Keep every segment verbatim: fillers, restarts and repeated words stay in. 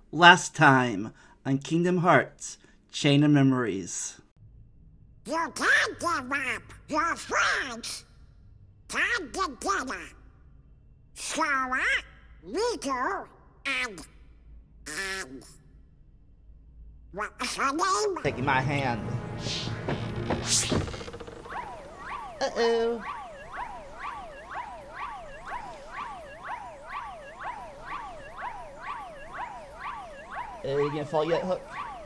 Last time on Kingdom Hearts Chain of Memories. You can't give up your friends. Time to get up. Sora, Riku, and... and... what's her name? Taking my hand. Uh-oh. Are you gonna fall yet, Hook?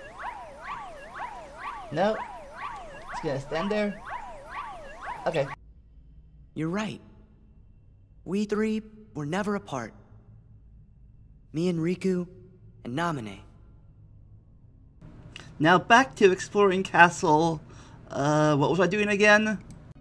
No? It's gonna stand there? Okay. You're right. We three were never apart. Me and Riku and Namine. Now back to exploring Castle. Uh, what was I doing again?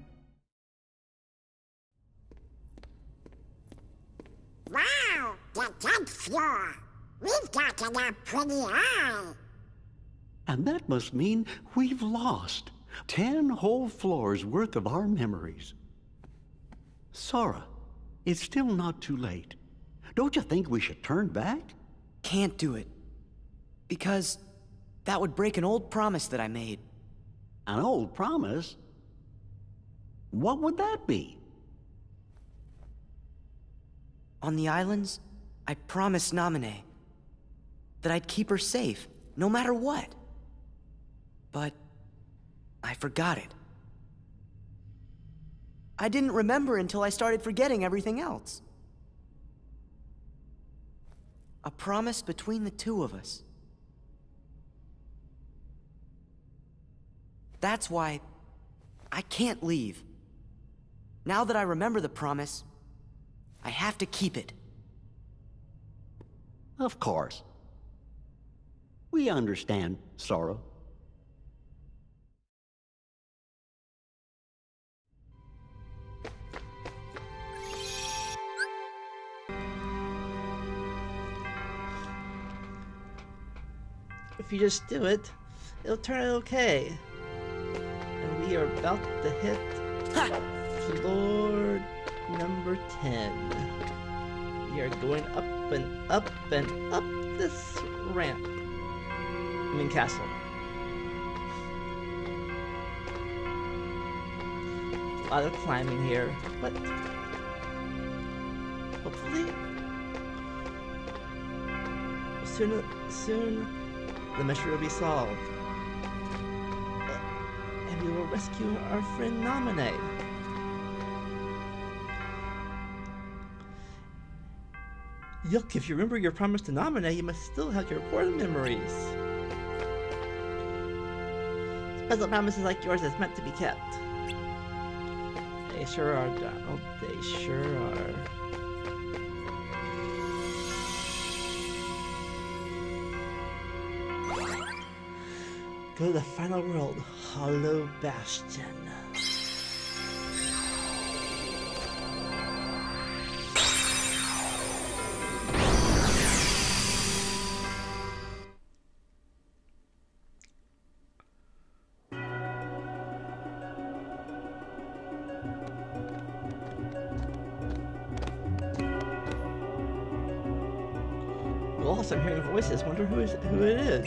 Wow, the tenth floor. We've gotten up pretty high. And that must mean we've lost ten whole floors worth of our memories. Sora, it's still not too late. Don't you think we should turn back? Can't do it. Because that would break an old promise that I made. An old promise? What would that be? On the islands, I promised Namine that I'd keep her safe, no matter what. But I forgot it. I didn't remember until I started forgetting everything else. A promise between the two of us. That's why I can't leave. Now that I remember the promise, I have to keep it. Of course. We understand, Sora. If you just do it, it'll turn out okay. And we are about to hit floor number ten. We are going up and up and up this ramp. I mean castle. A lot of climbing here, but hopefully soon, soon the mystery will be solved. And we will rescue our friend Namine. Yuck, if you remember your promise to Namine, you must still have your core memories. Special promises like yours is meant to be kept. They sure are, Donald. They sure are. Go to the final world, Hollow Bastion. Lost, I'm hearing voices. Wonder who is who it is.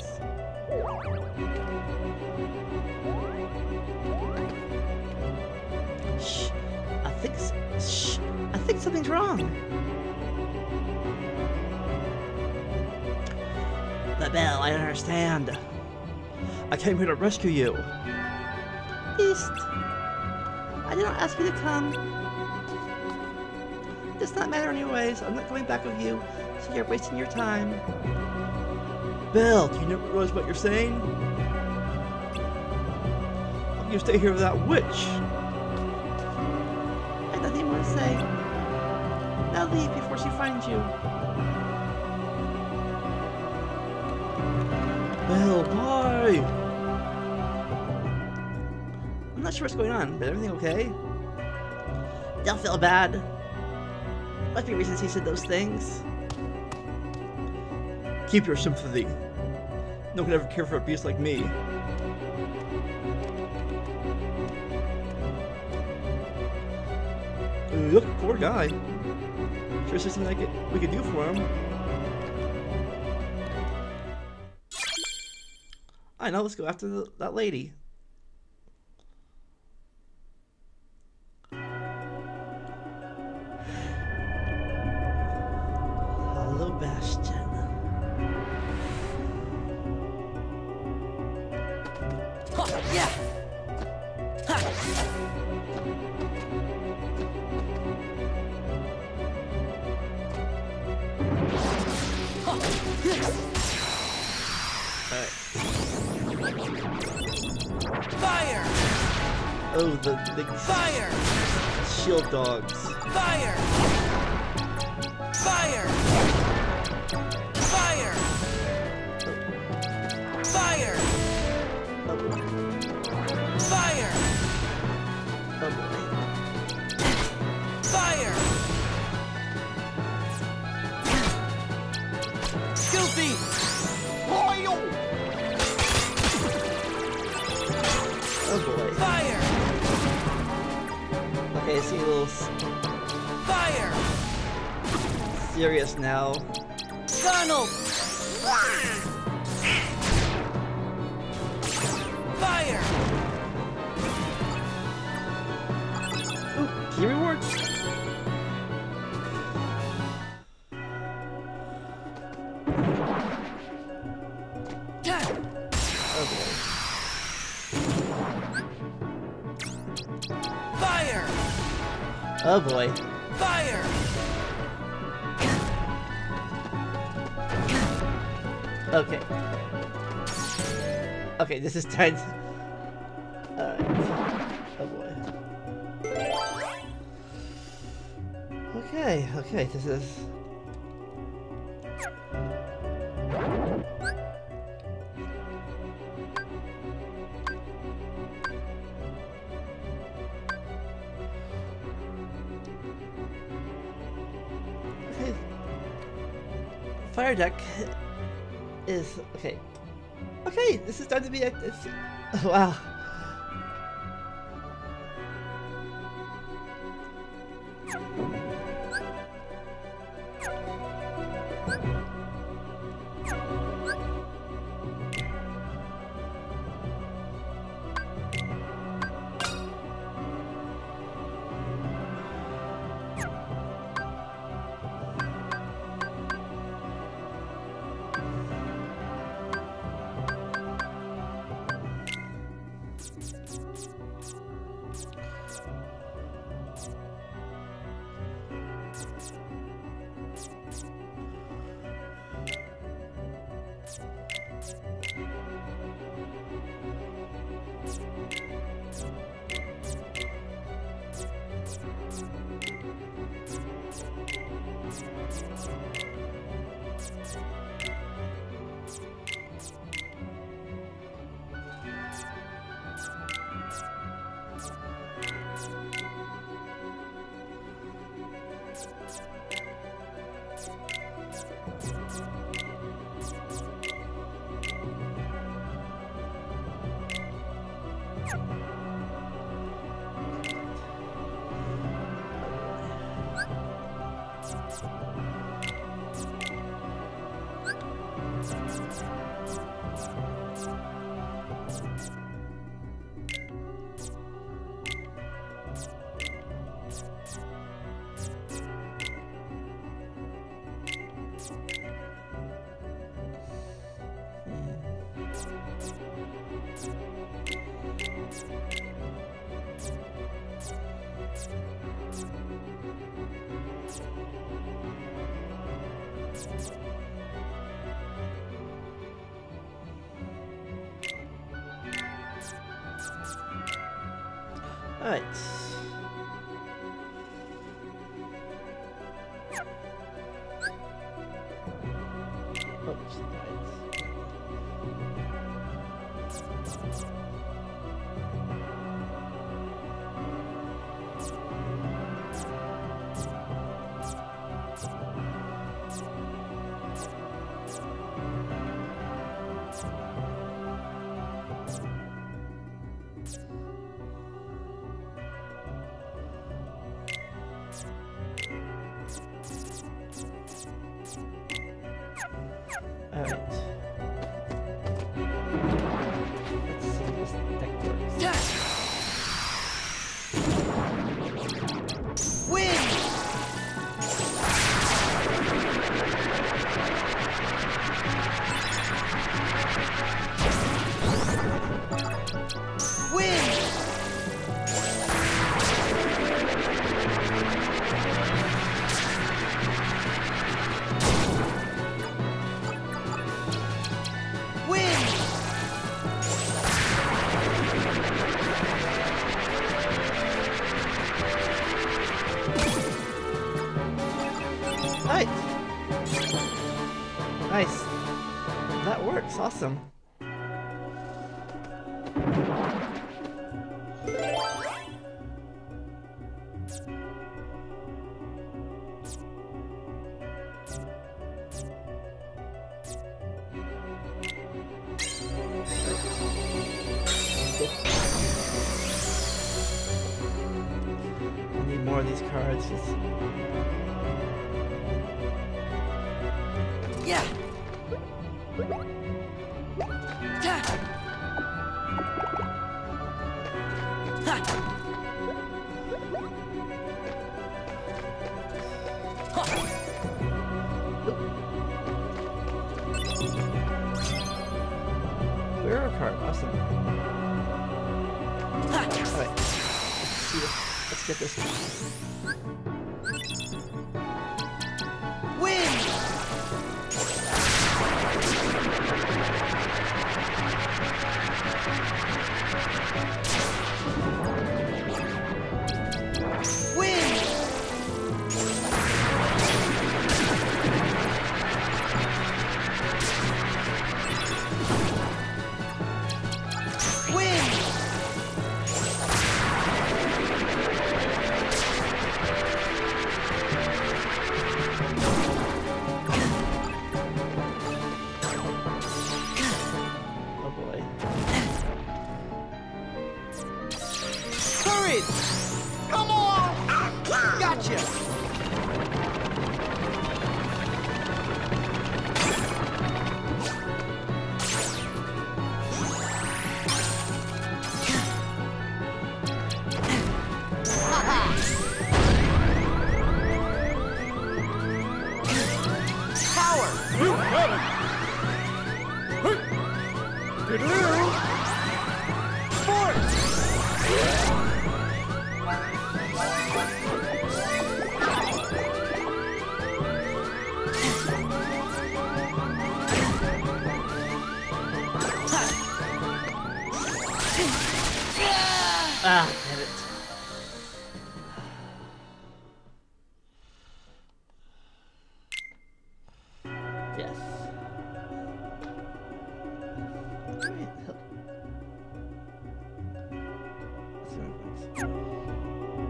Shh. I think. Shh. I think something's wrong. The bell. I understand. I came here to rescue you. Beast. I didn't ask you to come. It does not matter anyways. I'm not coming back with you. So you're wasting your time. Belle, do you not realize what you're saying? How can you stay here with that witch? I have nothing more to say. Now leave before she finds you. Belle, why? I'm not sure what's going on, but everything okay? Don't feel bad. Must be reasons he said those things. Keep your sympathy. No one could ever care for a beast like me. Uh, look, poor guy. Sure, there's something I could, we could do for him. I know, let's go after the, that lady. Hello, Bastion. Yeah. Fire! Oh, the big Fire! shield dogs. Fire! Fire! Fire! Fire! Oh, Fire! oh boy. Fire! Goofy! Oh boy. Fire! Okay, I see a little s- Fire! serious now. Donald! Fire! Ooh, key rewards. Oh boy. Fire! Oh boy. Fire! Okay. Okay, this is time. Alright. Oh boy. Okay, okay, this is. Okay. Fire deck is okay. Okay, this is starting to be a. It's, wow. Alright. Oops, right. Alright. that works. Awesome. I need more of these cards. Just... Yeah. Clear card, awesome. Alright, let's see this. Let's get this one. Win! Win! Win! Oh boy. Courage! Come on! Gotcha! Power! You got it! Hey! Diddle-oo! Force! Ah, damn it. Yes. Wait, help. Let's see what happens.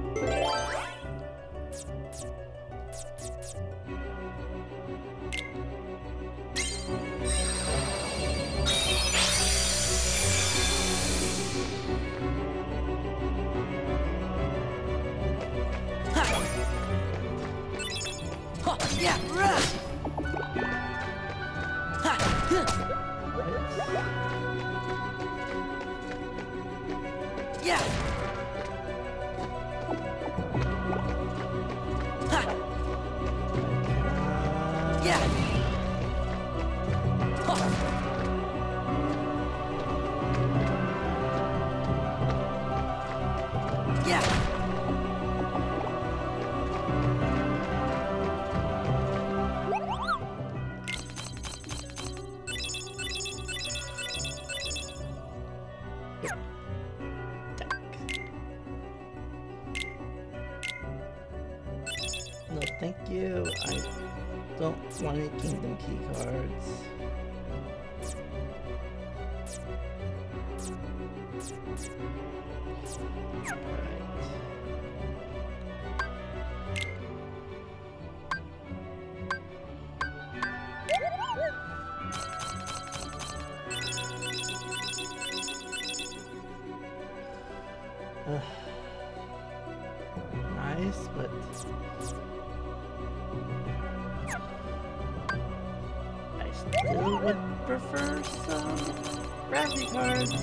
Yeah, run! Yeah! Yeah! Yeah! No, thank you. I don't want any Kingdom Key cards. Alright. Nice, but I still would prefer some gravity cards.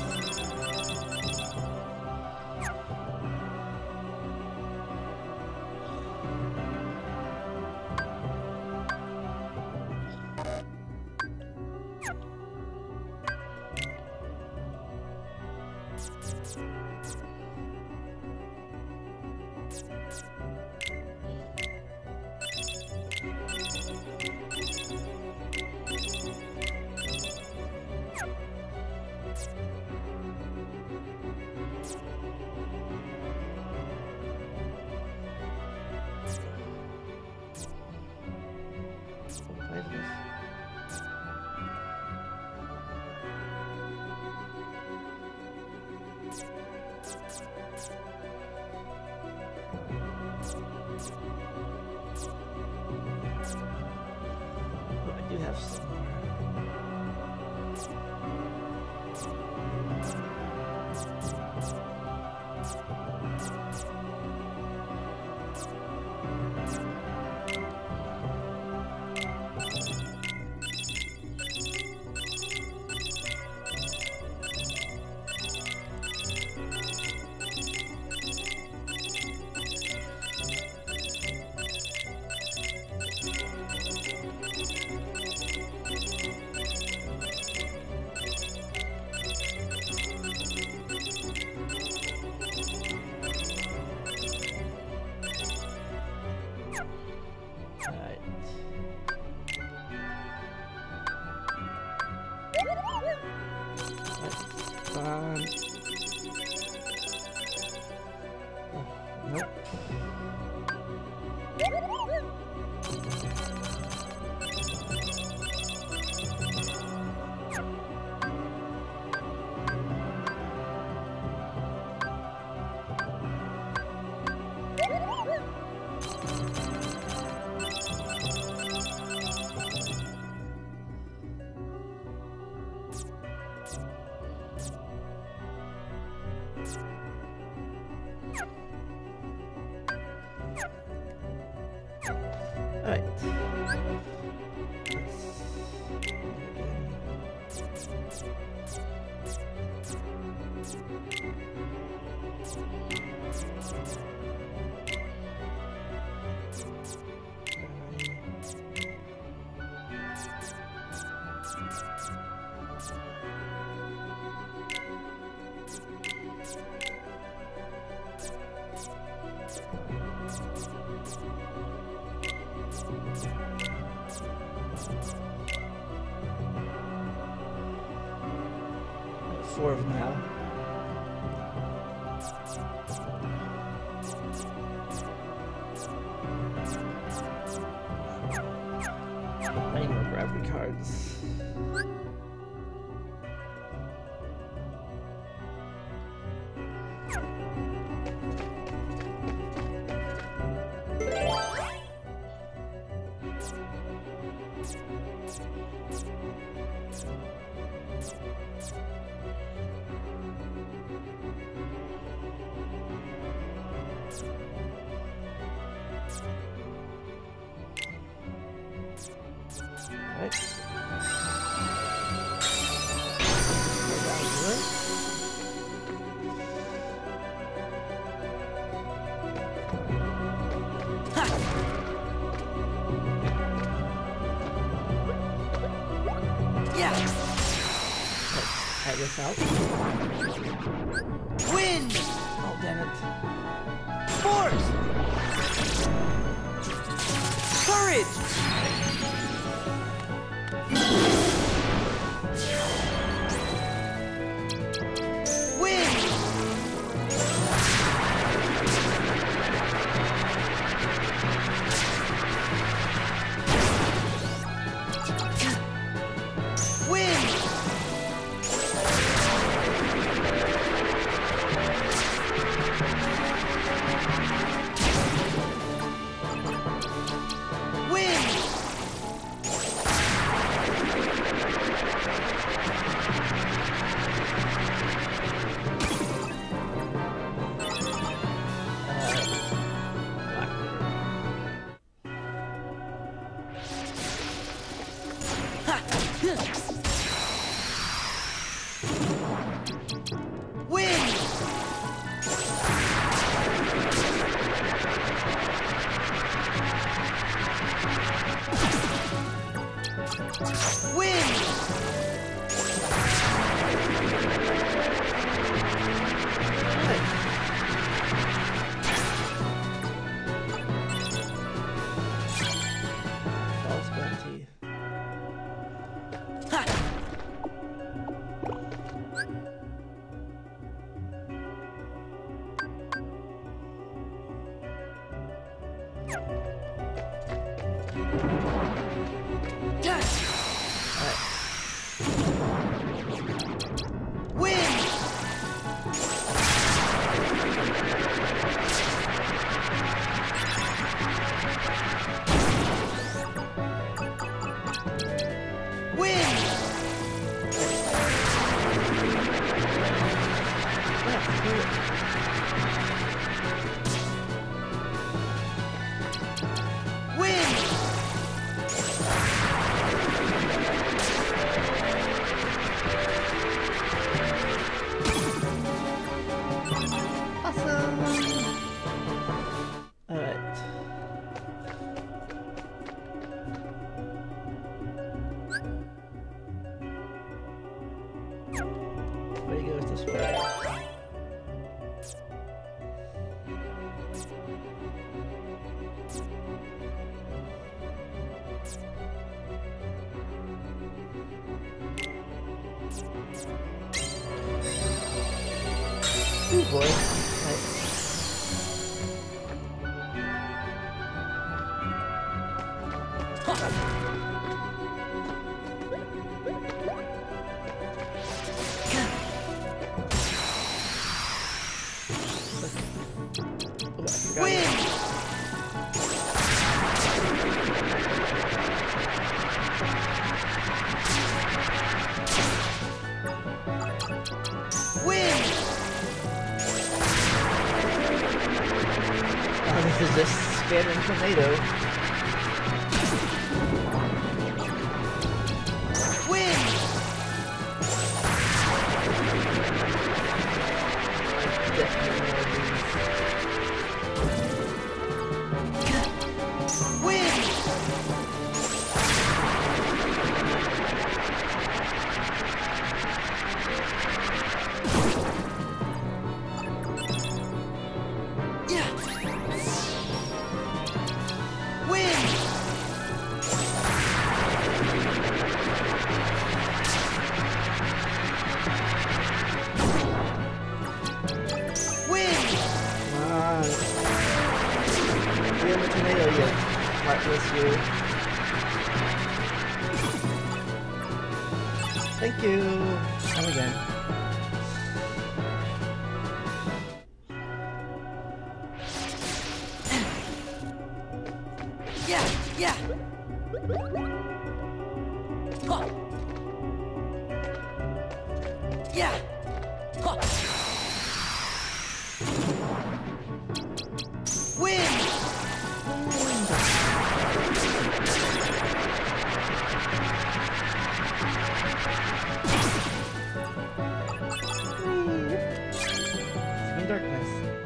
have some fun. Oh, nope. Alright. Four of them now. I need more gravity cards. Right. Go down to it. Yeah. Let's try this out. Wind! Oh, damn it. Force! Courage! Wind! Wind! Wind! Wind! Wind! False bounty. Wind! this way. Ooh boy. Right. This is just scattering tornado. Wind! Wind! Yeah! You. Thank you. And again. Yeah, yeah. Huh. Yeah. Huh. Wind. Darkness.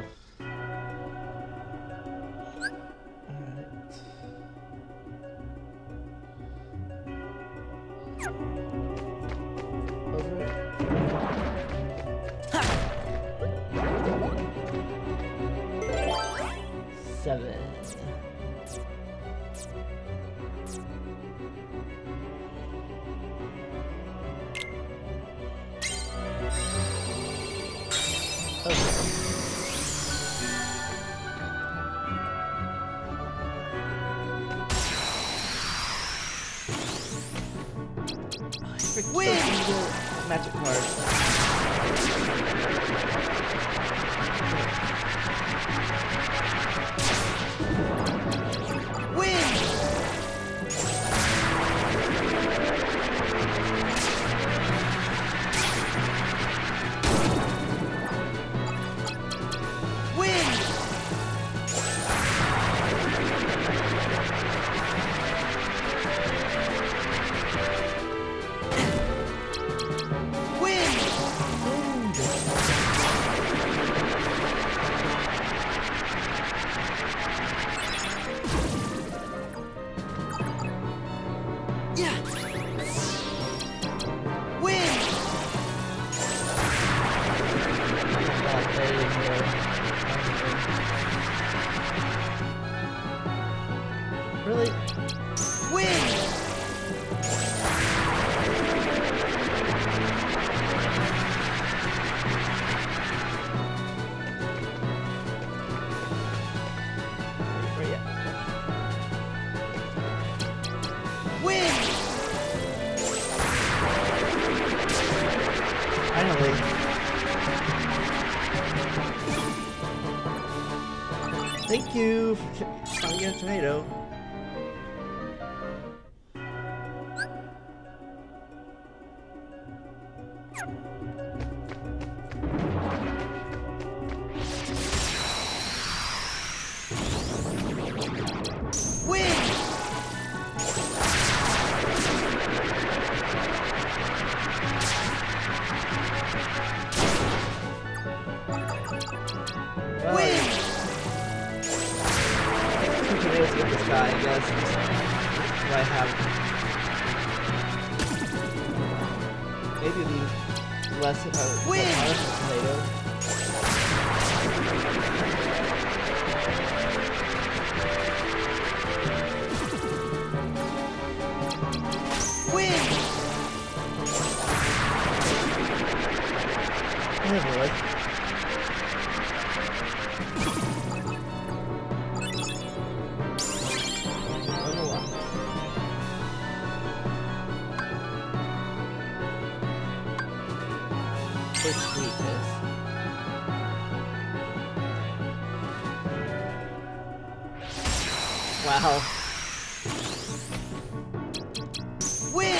Seven. Win! Magic card. Win! Win! Really? Win! Where you? Win! Finally. Thank you for telling me a tornado. With this guy, I guess. What I have. Maybe leave. less of a Win! tomato. Yeah, boy. Wow. Win!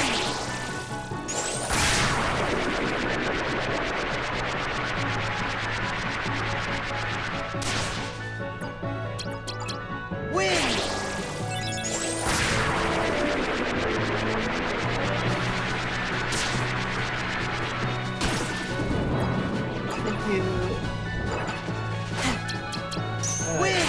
Win! Thank you. Win!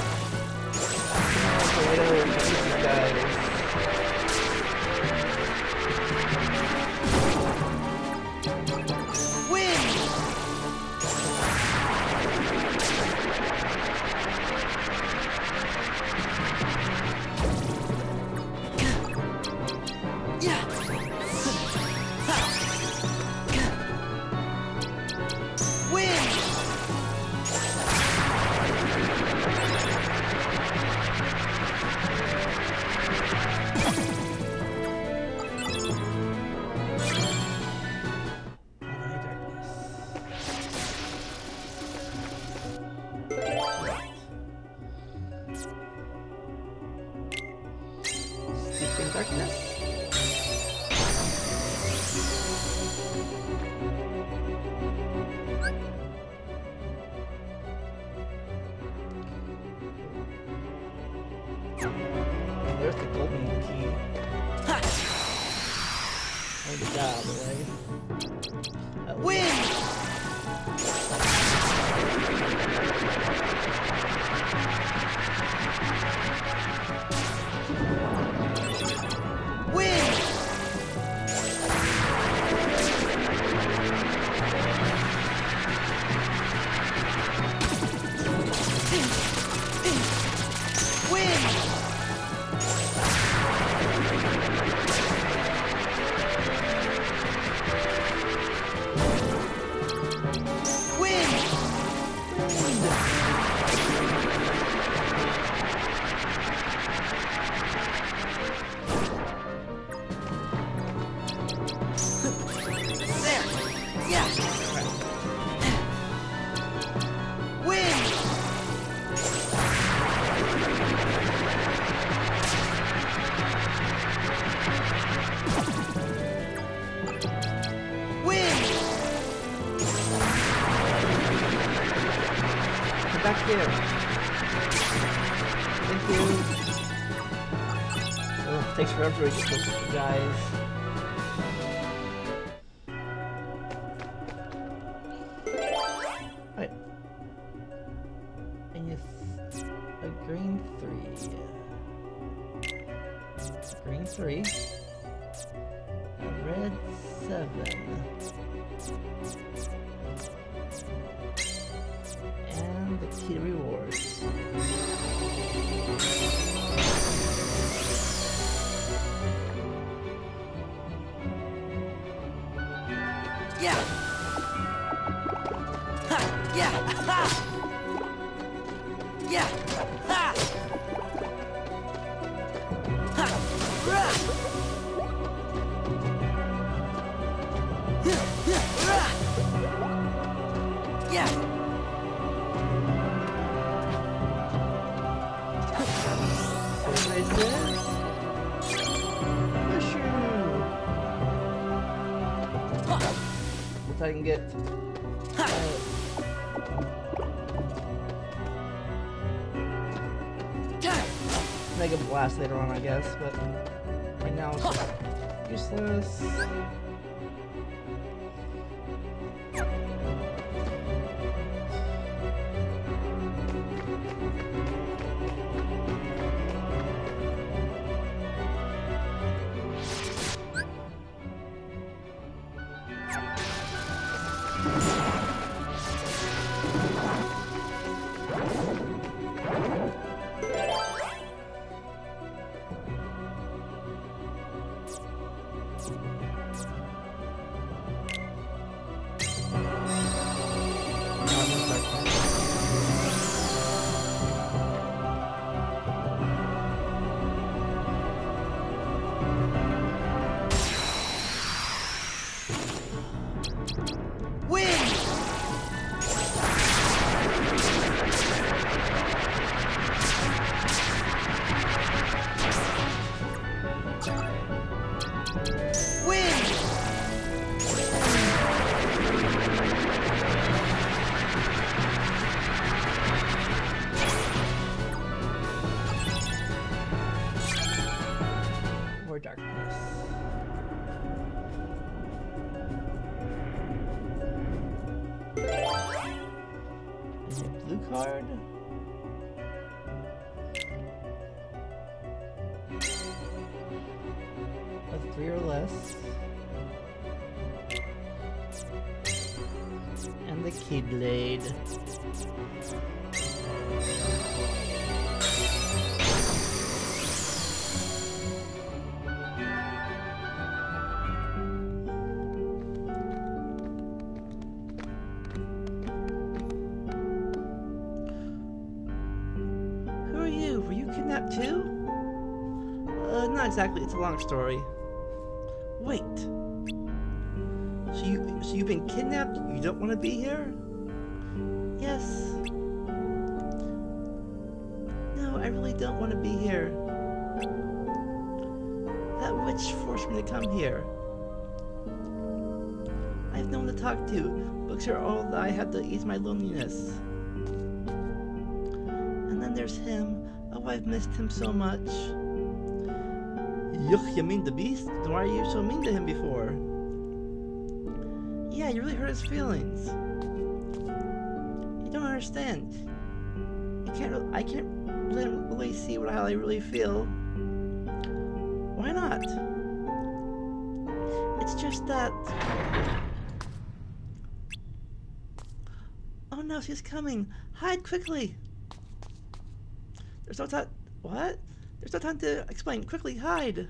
Darkness. There's the golden key. Ha! Oh, get that out of the way. Uh, Win! Win! Back here. Thank you. Oh, it takes forever to get close to you guys. Right. And it's a green three. Green three. A red seven. And the key to rewards. Yeah. Ha. Yeah. Ha. Yeah. Ha. Ha. Rah. Rah. Yeah. What I can get. Uh, Mega Blast later on, I guess, but right now it's just useless. blue card? A three or less. And the Keyblade. Too? Uh, not exactly. It's a long story. Wait. So you, so you've been kidnapped? You don't want to be here? Yes. No, I really don't want to be here. That witch forced me to come here. I have no one to talk to. Books are all that I have to ease my loneliness. And then there's him. Oh, I've missed him so much. Yuck, you mean the beast? Why are you so mean to him before? Yeah, you really hurt his feelings. You don't understand. You can't. I can't really see what how I really feel. Why not? It's just that. Oh no, she's coming! Hide quickly! There's no time. What? There's no time to explain. Quickly, hide.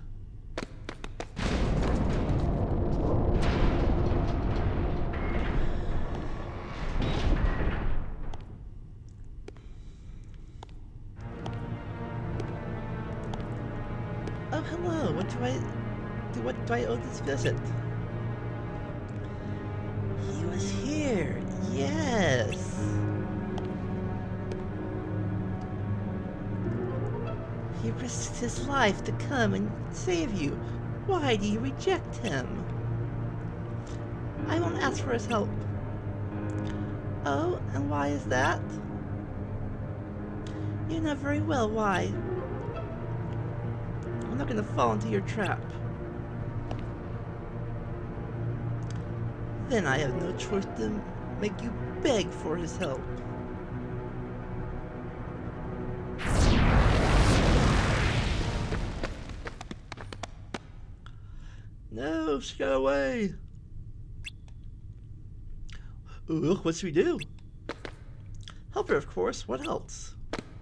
Oh, hello. What do I do? What do I owe this visit? He was here. Yes. He risked his life to come and save you. Why do you reject him? I won't ask for his help. Oh, and why is that? You know very well why. I'm not gonna fall into your trap. Then I have no choice to make you beg for his help. No, she got away. Ugh, what should we do? Help her, of course. What else?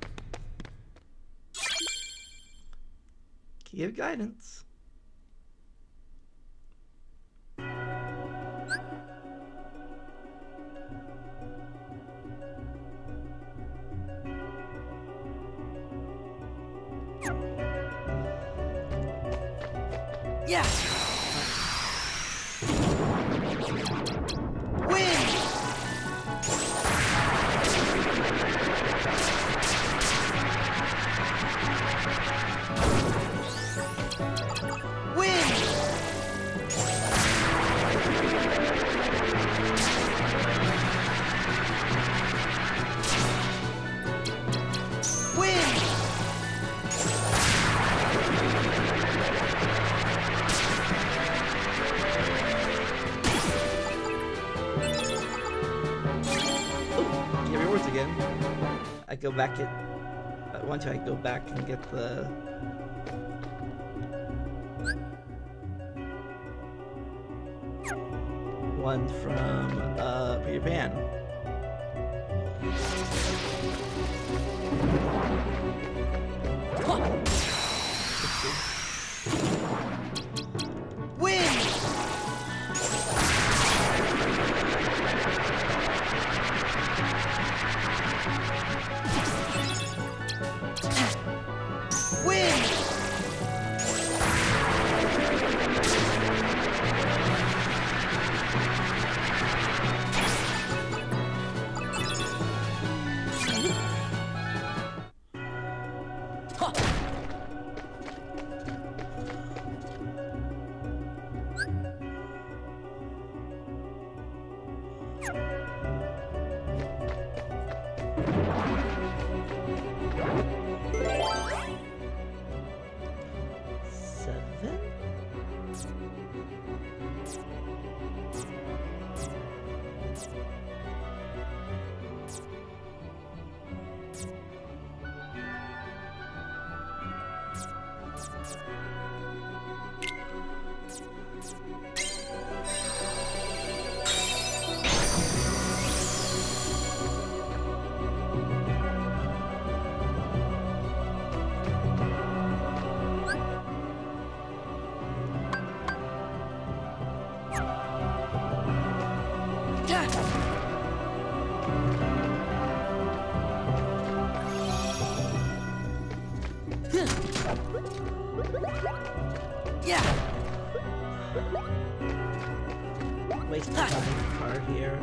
Key of guidance. Yeah. I go back it. I want to. I go back and get the. One from uh, Peter Pan. waste my time card here.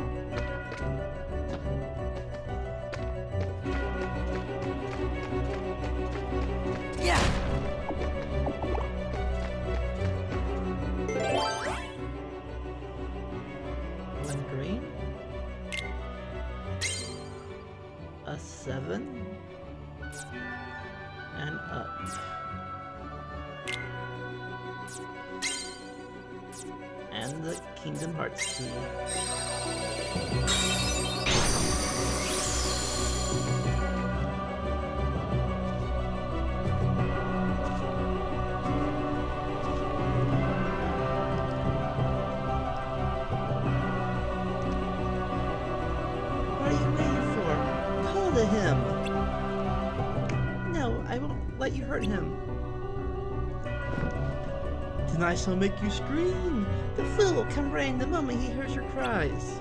Yeah. One green. A seven. And up. And the Kingdom Hearts key. What are you waiting for? Call to him. No, I won't let you hurt him. Then I shall make you scream. The fool will come running the moment he hears your cries.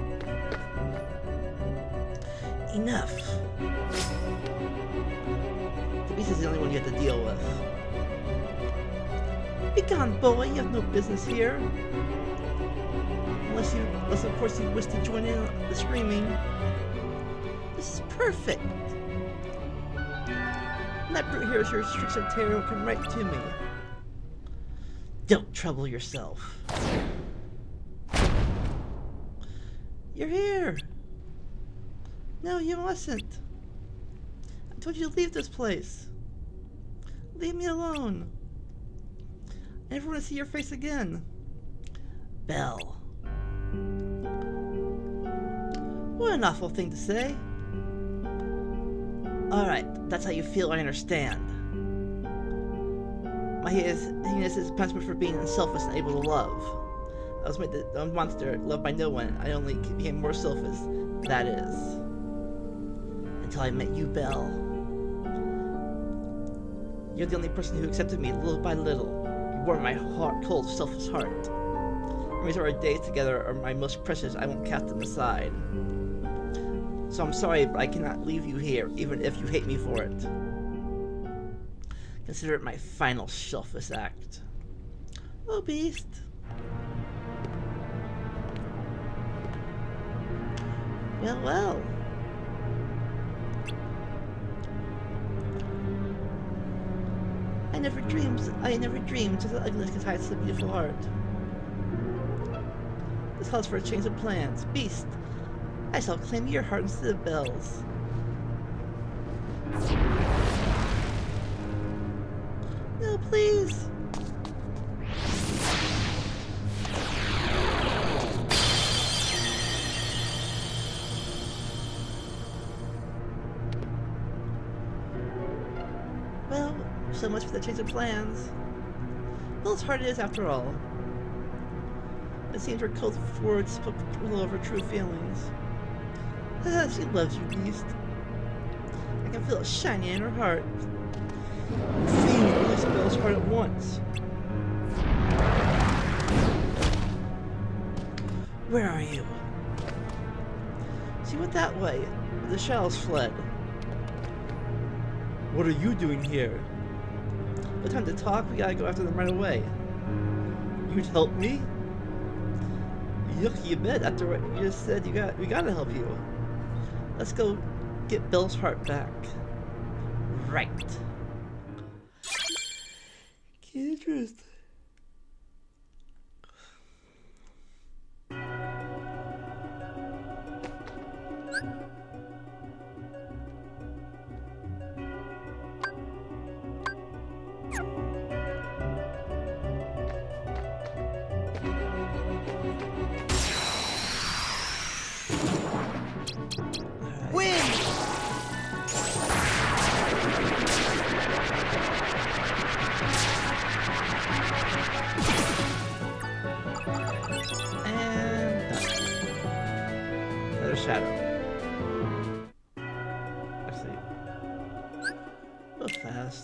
Enough. The beast is the only one you have to deal with. Be gone, boy. You have no business here. Unless you, unless of course you wish to join in on the screaming. This is perfect. And that brute here is your streaks of terror will come right to me. Don't trouble yourself. You're here. No, you mustn't. I told you to leave this place. Leave me alone. I never want to see your face again. Belle. What an awful thing to say. Alright, that's how you feel, I understand. My heinous is punishment for being unselfish and able to love. I was made a monster, loved by no one. I only became more selfish. That is. Until I met you, Belle. You're the only person who accepted me little by little. You warmed my heart, cold, selfish heart. Memories of our days together are my most precious. I won't cast them aside. So I'm sorry, but I cannot leave you here, even if you hate me for it. Consider it my final selfless act. Oh, beast. Well, well. I never dreamed, I never dreamed such an ugliness could hide such a beautiful heart. This calls for a change of plans. Beast, I shall claim your heart instead of Belle's. No, please. Well, so much for the change of plans. Well, as hard it is after all. It seems her cold words spoke little of her true feelings. Ah, she loves you, Beast. I can feel it shining in her heart. Fiend released Belle's heart at once. Where are you? She went that way. The shadows fled. What are you doing here? No time to talk. We gotta go after them right away. You'd help me? Yuck, you bet. After what you just said, you got we gotta help you. Let's go get Belle's heart back. Right. Interest. Win! Shadow. Let's see. Go fast.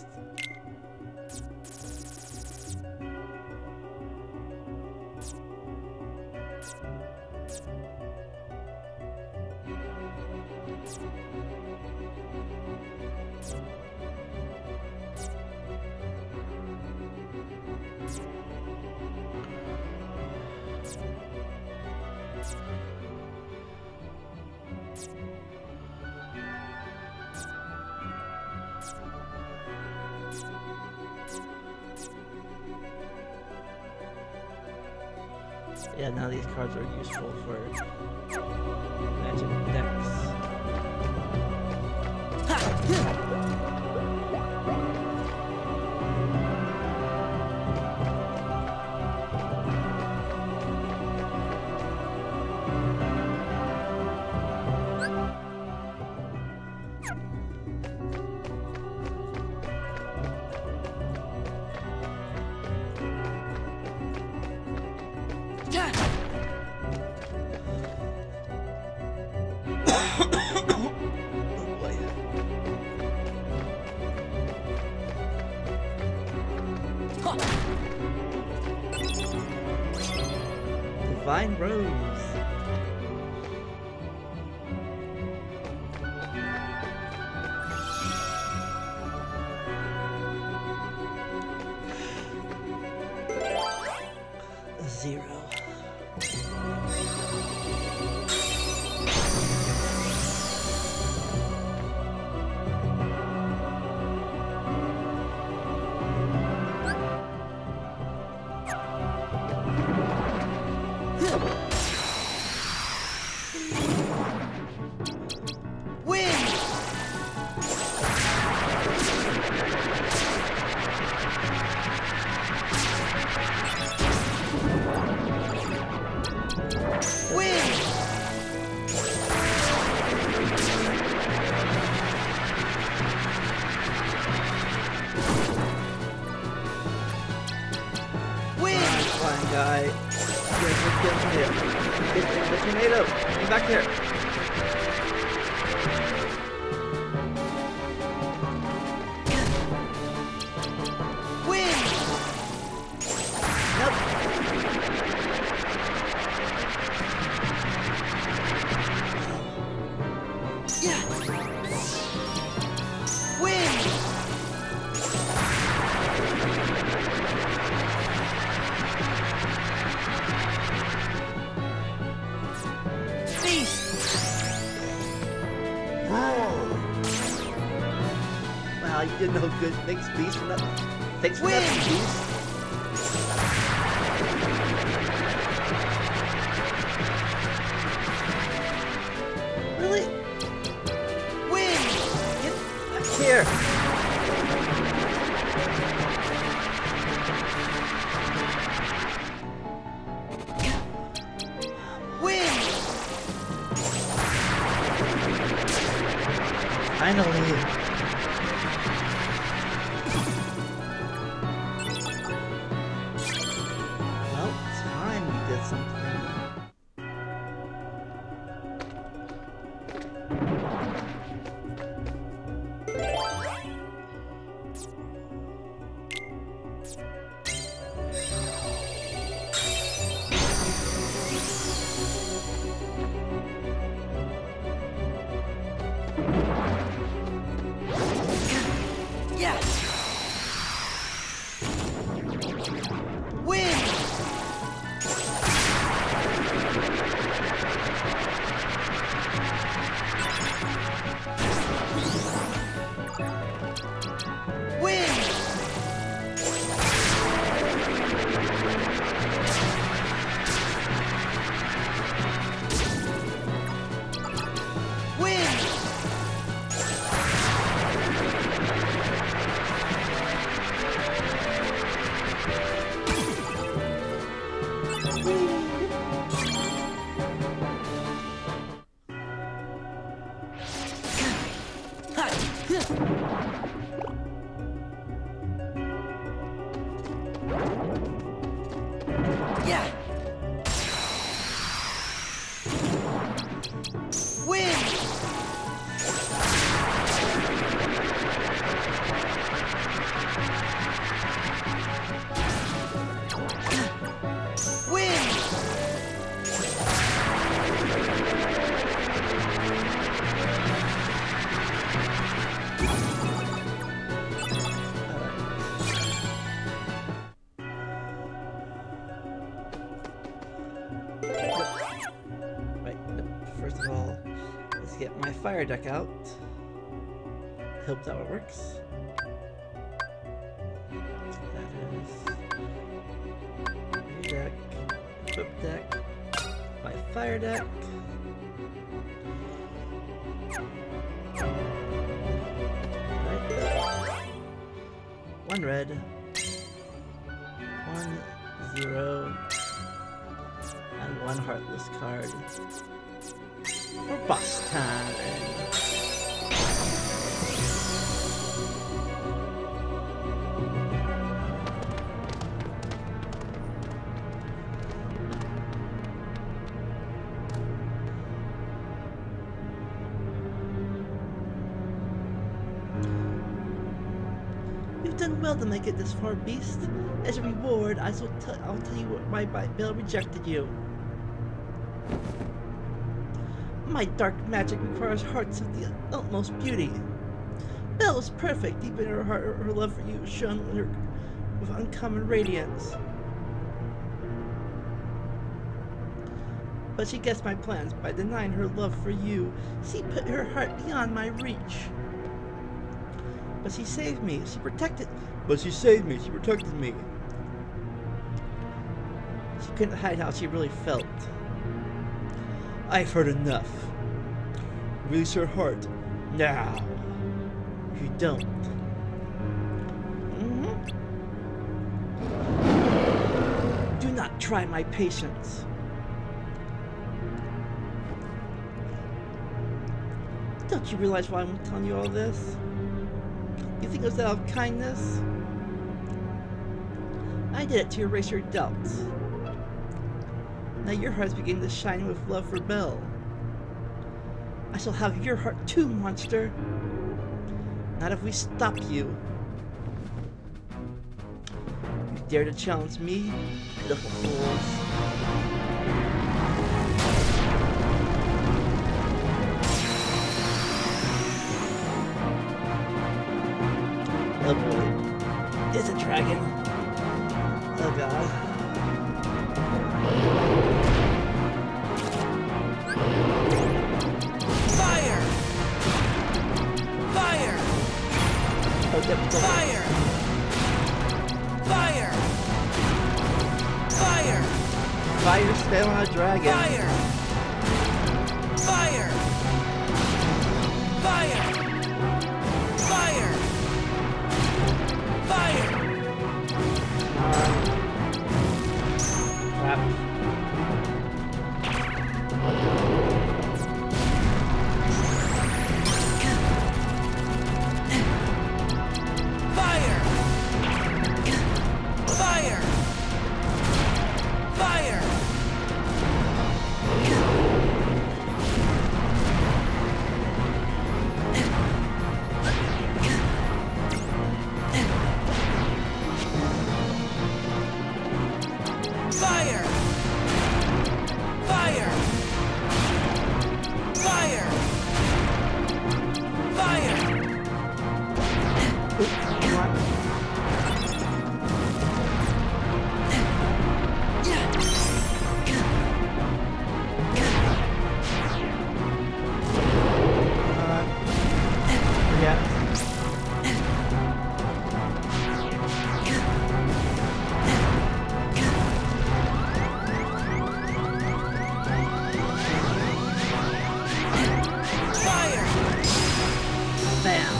Yeah, now these cards are useful for magic decks. Divine Rose. Zero. Guy. Get, get, get the tornado. Get, get the tornado. Come back here. Win! Nope. Yeah. Win! Wow, you did no good. Thanks, Beast, for that. Thanks for that, Beast. Really? Win! Get back here! Win! Finally! Yeah. Win. Win. get my fire deck out. Hope that one works. That is deck, equip deck, my fire deck. Right there. One red. One zero. And one heartless card. For boss time. You've done well to make it this far, Beast. As a reward, I shall t I'll tell you why Belle rejected you. My dark magic requires hearts of the utmost beauty. Belle is perfect. Deep in her heart, her love for you shone with, her, with uncommon radiance. But she guessed my plans by denying her love for you. She put her heart beyond my reach. But she saved me. She protected. But she saved me. She protected me. She couldn't hide how she really felt. I've heard enough. Release her heart now. If you don't. Mm-hmm. Do not try my patience. Don't you realize why I'm telling you all this? You think it was out of kindness? I did it to erase your doubts. Now your heart is beginning to shine with love for Belle. I shall have your heart too, monster. Not if we stop you. You dare to challenge me, pitiful fools. Oh boy. It's a dragon. Oh god. Fire! Fire! Oh, yep, Fire! Fire! Fire! Fire spell on a dragon. Fire! Fire! Fire! Fire! Fire! Crap. Fire! Fire! Fire! Fire! Fire! Fire! Fire! Come on. Uh, yeah. Fire! Bam.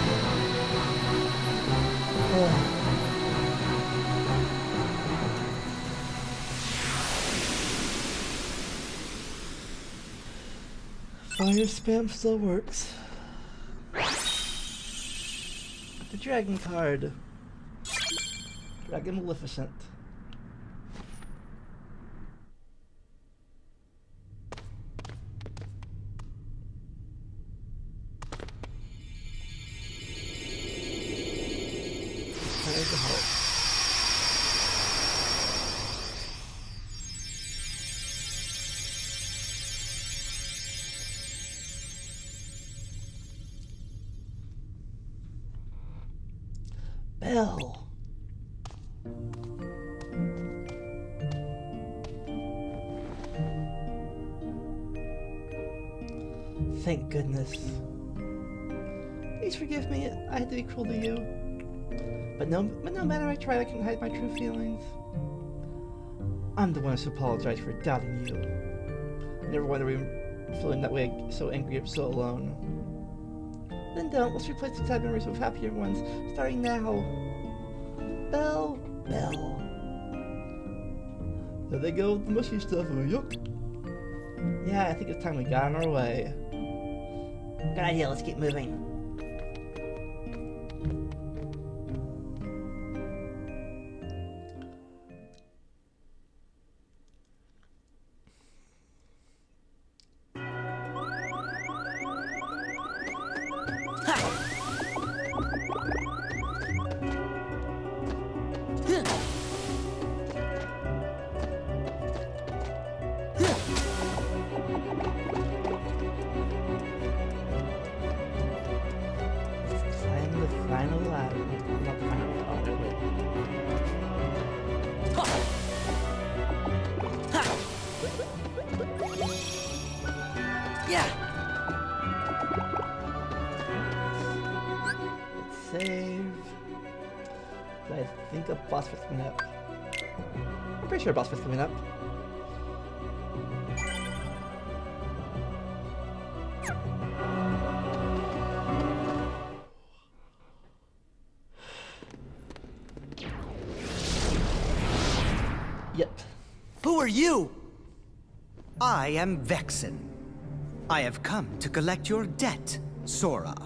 Oh. Fire spam still works. The dragon card. Dragon Maleficent. There's the hope. Belle. thank goodness. Please forgive me, I had to be cruel to you. But no, but no matter I try, I can hide my true feelings. I'm the one who's apologized for doubting you. I never wanted to be feeling that way, so angry and so alone. Then don't, let's replace the sad memories with happier ones, starting now. Belle, Belle. There they go with the mushy stuff, oh, yup. Yeah, I think it's time we got on our way. Good idea, let's keep moving. Boss fight's coming up. I'm pretty sure a boss fight's coming up. Yep. Who are you? I am Vexen. I have come to collect your debt, Sora.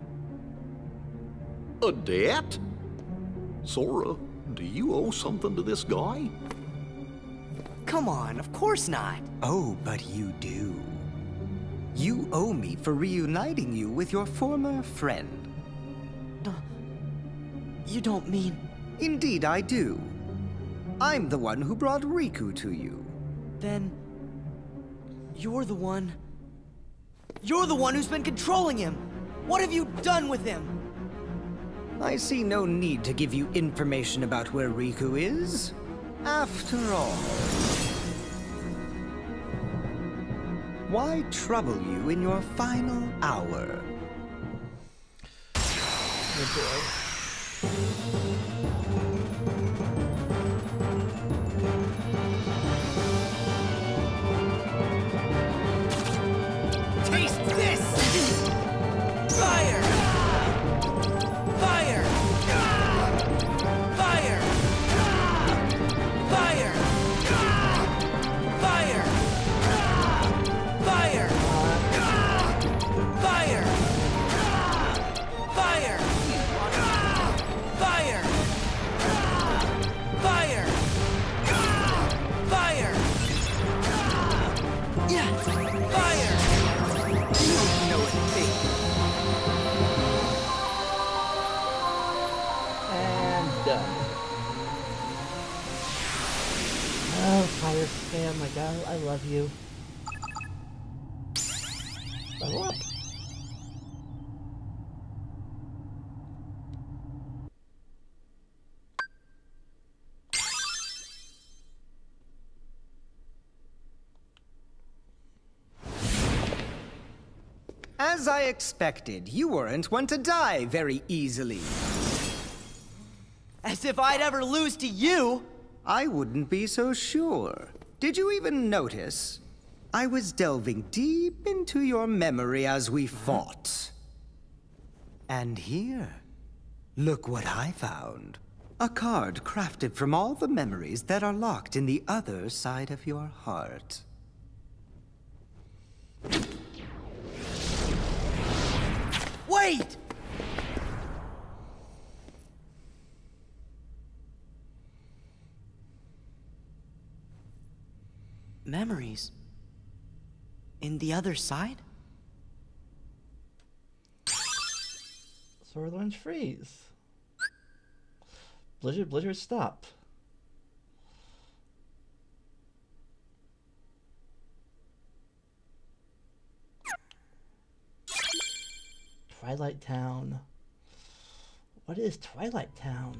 A debt? Sora, do you owe something to this guy? Come on, of course not. Oh, but you do. You owe me for reuniting you with your former friend. No, you don't mean... Indeed I do. I'm the one who brought Riku to you. Then... you're the one... You're the one who's been controlling him! What have you done with him? I see no need to give you information about where Riku is. After all, why trouble you in your final hour? Good boy. Taste this! Fire! Fire! Fire! Fire! Fire! Fire! Fire! Fire! Fire! Fire! Fire! Yeah! Fire! You don't know anything. And done. Oh, Fire Spam, my god, I love you. Level up. As I expected, you weren't one to die very easily. As if I'd ever lose to you! I wouldn't be so sure. Did you even notice? I was delving deep into your memory as we fought. And here, look what I found. A card crafted from all the memories that are locked in the other side of your heart. Wait! Memories? In the other side? Sora learns freeze. Blizzard, Blizzard, stop. Twilight Town. What is Twilight Town?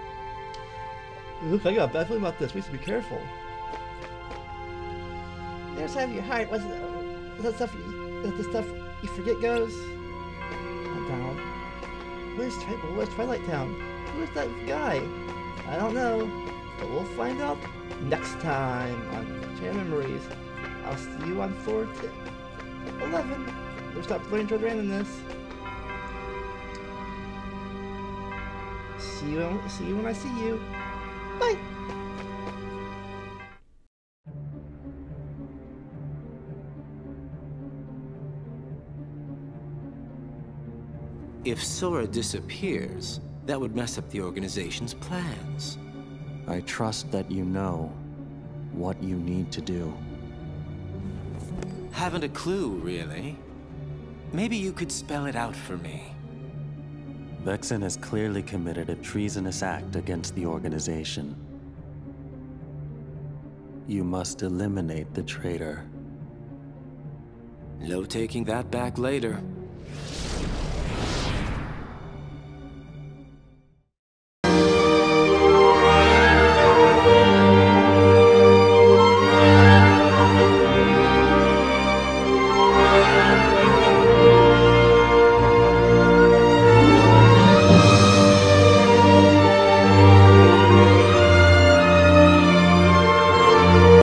Look, I got a bad feeling about this. We should be careful. There's have your heart. What's the, the stuff you, the stuff you forget goes? Oh, Donald. Where's, Tri where's Twilight Town? Who is that guy? I don't know, but we'll find out next time on Chain of Memories. I'll see you on floor eleven. We'll stop playing toward randomness. See you, see you when I see you. Bye. If Sora disappears, that would mess up the organization's plans. I trust that you know what you need to do. Haven't a clue, really. Maybe you could spell it out for me. Vexen has clearly committed a treasonous act against the organization. You must eliminate the traitor. No taking that back later.